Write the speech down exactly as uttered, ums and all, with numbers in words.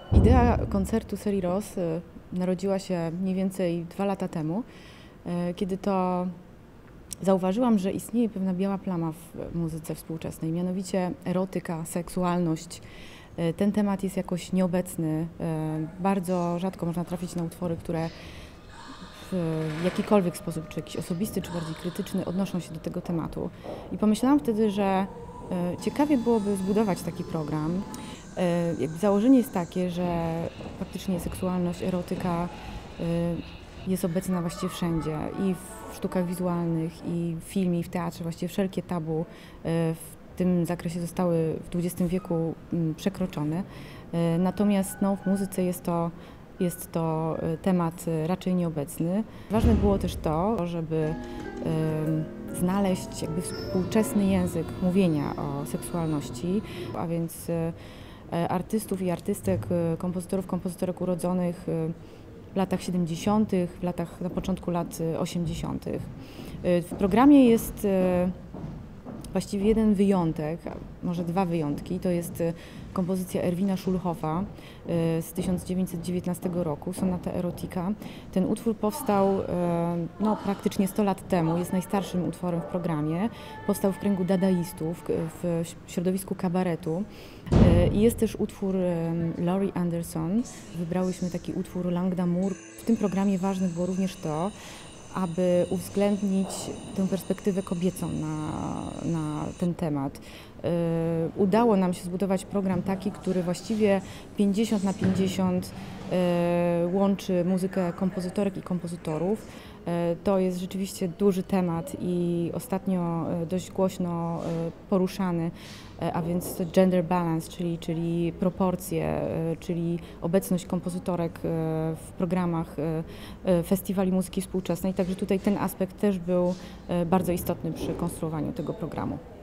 Idea koncertu serii Ross narodziła się mniej więcej dwa lata temu, kiedy to zauważyłam, że istnieje pewna biała plama w muzyce współczesnej, mianowicie erotyka, seksualność. Ten temat jest jakoś nieobecny. Bardzo rzadko można trafić na utwory, które w jakikolwiek sposób, czy jakiś osobisty, czy bardziej krytyczny, odnoszą się do tego tematu. I pomyślałam wtedy, że ciekawie byłoby zbudować taki program. Jakby założenie jest takie, że faktycznie seksualność, erotyka jest obecna właściwie wszędzie, i w sztukach wizualnych, i w filmie, i w teatrze. Właściwie wszelkie tabu w tym zakresie zostały w dwudziestym wieku przekroczone. Natomiast no, w muzyce jest to, jest to temat raczej nieobecny. Ważne było też to, żeby znaleźć jakby współczesny język mówienia o seksualności, a więc artystów i artystek, kompozytorów, kompozytorek urodzonych w latach siedemdziesiątych, w latach, na początku lat osiemdziesiątych. W programie jest właściwie jeden wyjątek, może dwa wyjątki. To jest kompozycja Erwina Schulhofa z tysiąc dziewięćset dziewiętnastego roku, Sonata Erotica. Ten utwór powstał no, praktycznie sto lat temu, jest najstarszym utworem w programie. Powstał w kręgu dadaistów, w środowisku kabaretu. I jest też utwór Laurie Anderson. Wybrałyśmy taki utwór Langue d'amour. W tym programie ważne było również to, aby uwzględnić tę perspektywę kobiecą na, na ten temat. Yy, udało nam się zbudować program taki, który właściwie pięćdziesiąt na pięćdziesiąt yy, łączy muzykę kompozytorek i kompozytorów. Yy, to jest rzeczywiście duży temat i ostatnio yy, dość głośno yy, poruszany, yy, a więc gender balance, czyli, czyli proporcje, yy, czyli obecność kompozytorek yy, w programach yy, festiwali muzyki współczesnej. Także tutaj ten aspekt też był yy, bardzo istotny przy konstruowaniu tego programu.